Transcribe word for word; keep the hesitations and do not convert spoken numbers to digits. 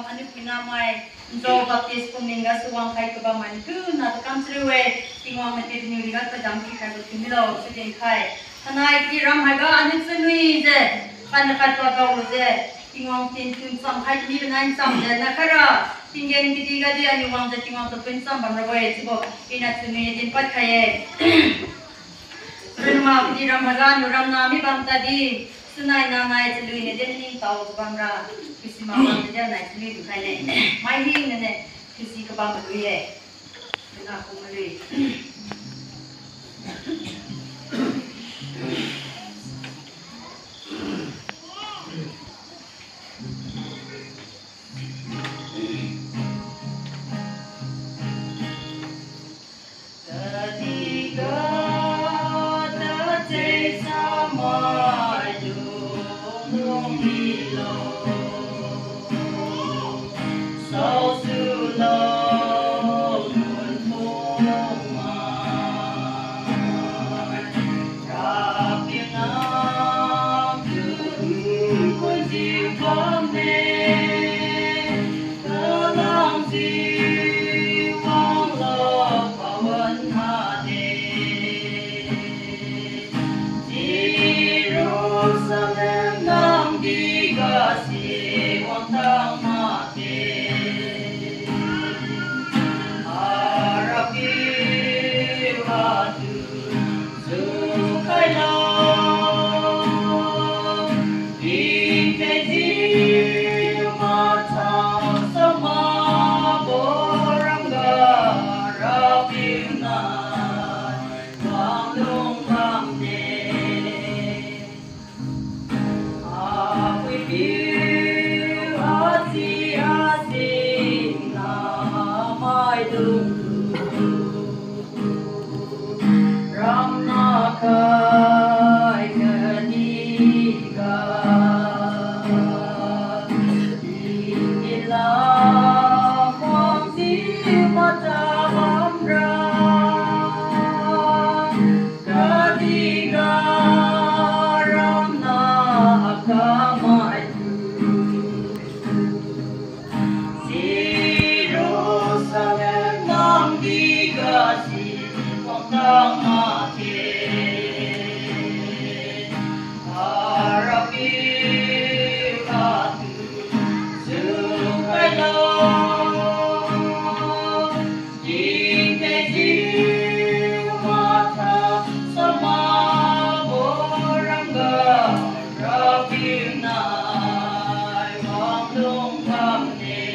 anu pina mai jo baptis kuninga suwang kai ke ba man ku na to kam sriwe tingwa mate ni ri ga ta jam ki kai ko timilo sidin kai tanai ki ram ha ga anu sunui je kan ka to ga u je tingwa tin tin sam kai ni ben sam je na kara tinggen ki diga dia ni wang je tingwa to pen sam bam rawe tibo ina sunui din pat kai Rumah di Ramadan, orang nami bang tadi sunai nanai celui ni dia ni tahu bang ra kisi mama dia naik celui tu kai ni, mai hing ni kisi ke bang celui ye, kena aku celui. Come